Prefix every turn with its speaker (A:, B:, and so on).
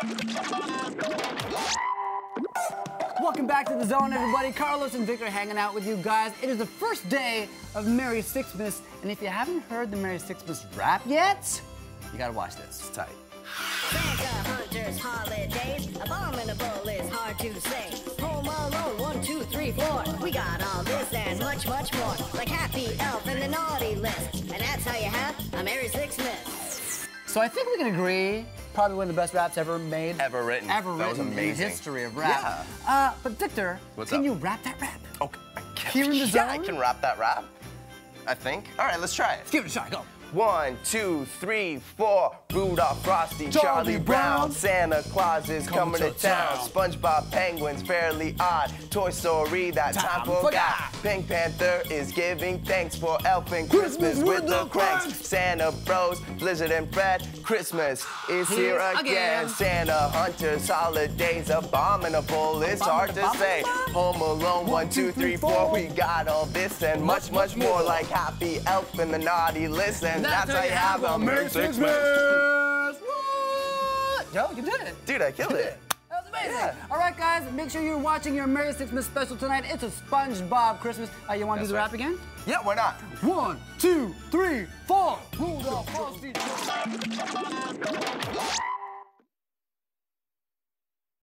A: Welcome back to the Zone, everybody. Carlos and Victor hanging out with you guys. It is the first day of Merry6Mas, and if you haven't heard the Merry6Mas rap yet, you gotta watch this. It's tight.
B: Santa Hunter's holidays, abominable is hard to say. Home Alone, 1, 2, 3, 4. We got all this and much, much more. Like Happy Elf and the Naughty List. And that's how you have a Merry6Mas.
A: So I think we can agree, probably one of the best raps ever made.
C: Ever written.
A: Ever
C: That was
A: written in the
C: amazing.
A: history of rap. Yeah. But Victor, can you rap that rap?
C: Okay.
A: Here in the
C: Yeah,
A: Zone?
C: I can rap that rap. I think. All right, let's try it.
A: Let's give it a shot, go.
C: 1, 2, 3, 4. Rudolph, Frosty, Charlie Brown. Santa Claus is coming to town. SpongeBob, Penguins, Fairly Odd. Toy Story, that time forgot. Pink Panther is giving thanks for Elf and Christmas with the cranks. Santa Bros, Blizzard and Fred. Christmas is here again. Santa Hunter's holidays, abominable, it's hard to say. Home Alone, 1, 2, 3, 4. We got all this and much, much more. Like Happy Elf and the Naughty List. And that's how you have a Merry6Mas.
A: What? Yo, you did it.
C: Dude, I killed it.
A: That was amazing.
C: Yeah.
A: All right, guys, make sure you're watching your Merry6Mas special tonight. It's a SpongeBob Christmas. You want to do the rap again?
C: Yeah, why not?
A: 1, 2, 3, 4. Rudolph, Frosty.